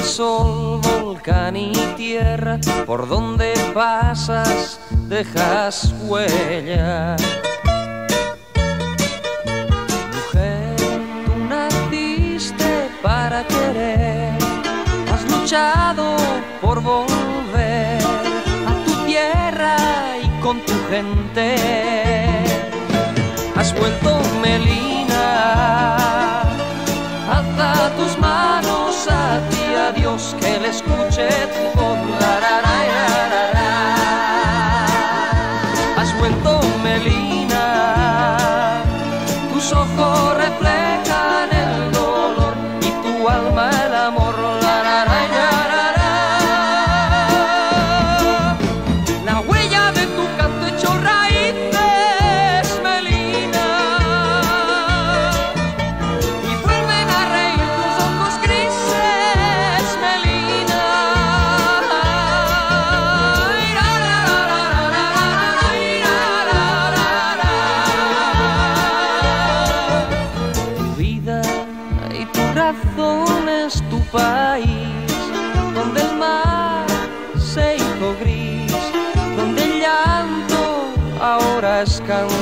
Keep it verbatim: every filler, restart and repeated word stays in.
sol, volcán y tierra, por donde pasas dejas huella. Mujer, tú naciste para querer, has luchado por volver a tu tierra y con tu gente. Has vuelto, Melina, alza tus manos a ti, a Dios, que le escuche tu voz. La, la, la, la, la, la. Has vuelto, Melina, tus ojos reflejan el dolor y tu alma el amor. La, la, la, la, la, la. La huella de tu canto echó raíces, Melina, y vuelven a reír tus ojos grises, Melina. Tu vida y tu razón es tu país, donde el mar se hizo gris, donde el llanto ahora es canción.